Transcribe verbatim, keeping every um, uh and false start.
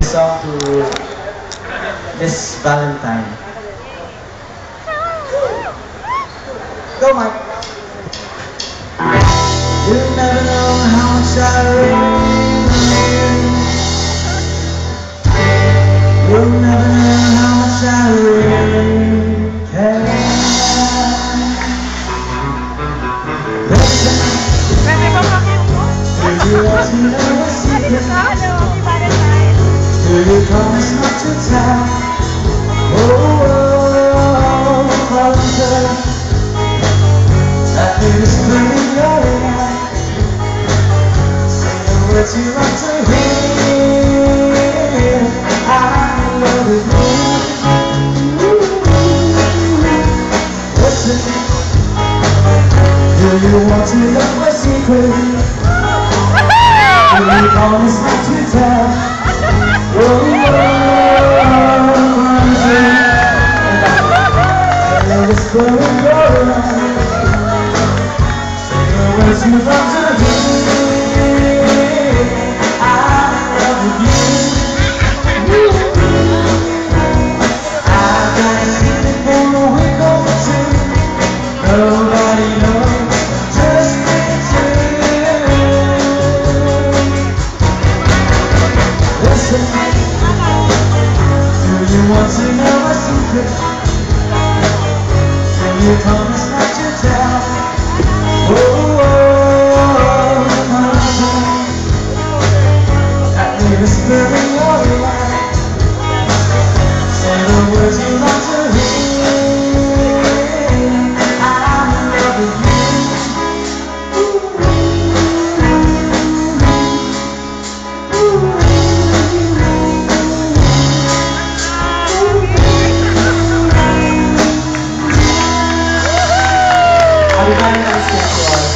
this song to this Valentine. Go, Mike. You'll never know how much I really you. You'll never know how much I really care. Do you want to know a secret? Do you promise not to tell? Oh, oh, Valentine, that is burning your life. Say the words you want to hear. I love you. Listen, do you want to know a secret? Do you promise not to tell? Oh, oh, and it's going on. Say the words you want to hear. I love you. I've got a secret for a week or two. Nobody knows, just me too. Listen, do you want to know a secret? Can you promise not to tell? Oh, oh, oh, that we whisper in your life. Say the words you want to hear. I love you. Everybody else gets one.